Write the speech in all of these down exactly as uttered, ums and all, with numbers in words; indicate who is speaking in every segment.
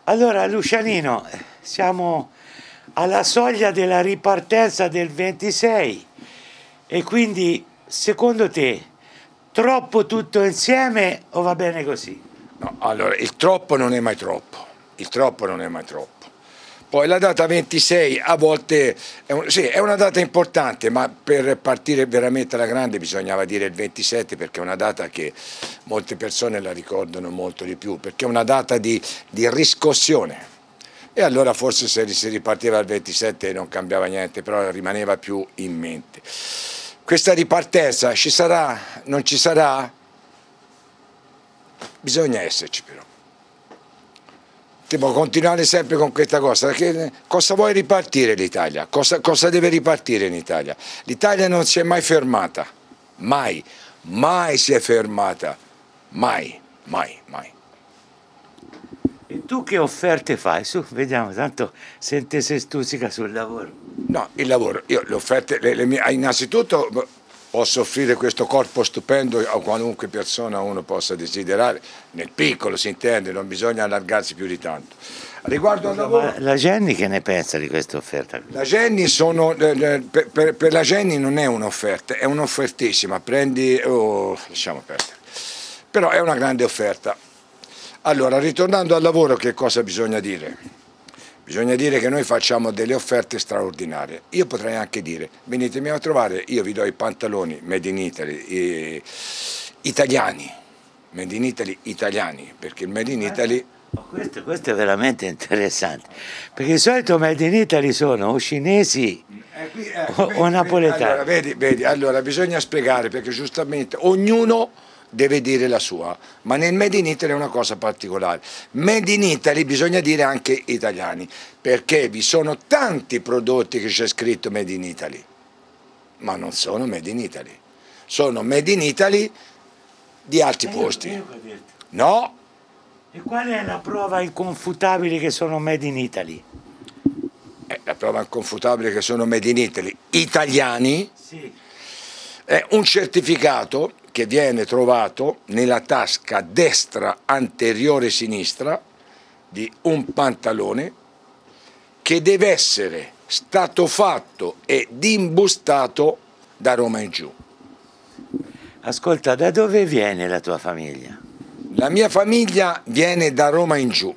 Speaker 1: Allora, Lucianino, siamo alla soglia della ripartenza del ventisei e quindi, secondo te, troppo tutto insieme o va bene così?
Speaker 2: No, allora, il troppo non è mai troppo, il troppo non è mai troppo. Poi la data ventisei a volte è, un, sì, è una data importante, ma per partire veramente alla grande bisognava dire il ventisette, perché è una data che molte persone la ricordano molto di più, perché è una data di, di riscossione. E allora forse se si ripartiva al ventisette non cambiava niente, però rimaneva più in mente. Questa ripartenza ci sarà? Non ci sarà? Bisogna esserci però. Devo continuare sempre con questa cosa, perché cosa vuoi ripartire l'Italia? Cosa, cosa deve ripartire in Italia? L'Italia non si è mai fermata, mai, mai si è fermata, mai, mai, mai.
Speaker 1: E tu che offerte fai? Su, vediamo, tanto sente se stuzzica sul lavoro.
Speaker 2: No, il lavoro, io le offerte, le, le mie, innanzitutto posso offrire questo corpo stupendo a qualunque persona uno possa desiderare, nel piccolo si intende, non bisogna allargarsi più di tanto. Riguardo al lavoro,
Speaker 1: ma la Jenny che ne pensa di questa offerta?
Speaker 2: La Jenny sono, per, per, per la Jenny non è un'offerta, è un'offertissima, prendi, oh, lasciamo perdere, però è una grande offerta. Allora, ritornando al lavoro, che cosa bisogna dire? Bisogna dire che noi facciamo delle offerte straordinarie. Io potrei anche dire, venitemi a trovare, io vi do i pantaloni made in Italy, eh, italiani, made in Italy italiani, perché il made in Italy...
Speaker 1: Oh, questo, questo è veramente interessante, perché di solito made in Italy sono o cinesi
Speaker 2: eh, qui, eh,
Speaker 1: o,
Speaker 2: vedi,
Speaker 1: o napoletani.
Speaker 2: Allora, vedi, vedi, allora bisogna spiegare, perché giustamente ognuno deve dire la sua, ma nel Made in Italy è una cosa particolare. Made in Italy bisogna dire anche italiani, perché vi sono tanti prodotti che c'è scritto Made in Italy, ma non sono Made in Italy, sono Made in Italy di altri
Speaker 1: Eh,
Speaker 2: posti.
Speaker 1: io, io
Speaker 2: No.
Speaker 1: E qual è la prova inconfutabile che sono Made in Italy?
Speaker 2: Eh, la prova inconfutabile che sono Made in Italy italiani,
Speaker 1: Sì.
Speaker 2: È un certificato che viene trovato nella tasca destra anteriore sinistra di un pantalone, che deve essere stato fatto ed imbustato da Roma in giù.
Speaker 1: Ascolta, da dove viene la tua famiglia?
Speaker 2: La mia famiglia viene da Roma in giù.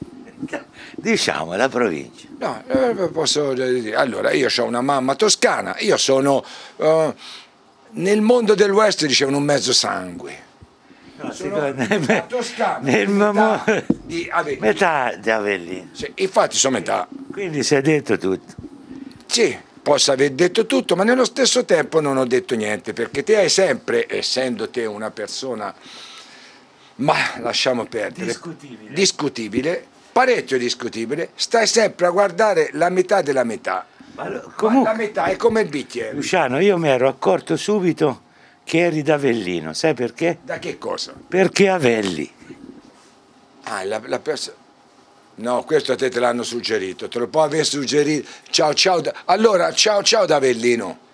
Speaker 1: Diciamo, la provincia.
Speaker 2: No, eh, posso dire. Allora, io ho una mamma toscana, io sono... Uh, nel mondo del West dicevano un mezzo sangue.
Speaker 1: No,
Speaker 2: sono
Speaker 1: me,
Speaker 2: toscano,
Speaker 1: nel
Speaker 2: metà di Avellino.
Speaker 1: Metà di Avellino.
Speaker 2: Sì, infatti sono metà.
Speaker 1: Quindi si è detto tutto.
Speaker 2: Sì, posso aver detto tutto, ma nello stesso tempo non ho detto niente, perché te hai sempre, essendo te una persona, ma lasciamo perdere,
Speaker 1: Discutibile.
Speaker 2: discutibile, parecchio discutibile, stai sempre a guardare la metà della metà.
Speaker 1: Ma,
Speaker 2: Comunque, ma la metà è come il bicchiere.
Speaker 1: Luciano, io mi ero accorto subito che eri da Avellino, sai perché?
Speaker 2: Da che cosa?
Speaker 1: Perché Avelli.
Speaker 2: Ah, la, la persona... No, questo a te te l'hanno suggerito, te lo può aver suggerito. Ciao ciao, da... allora ciao ciao da Avellino.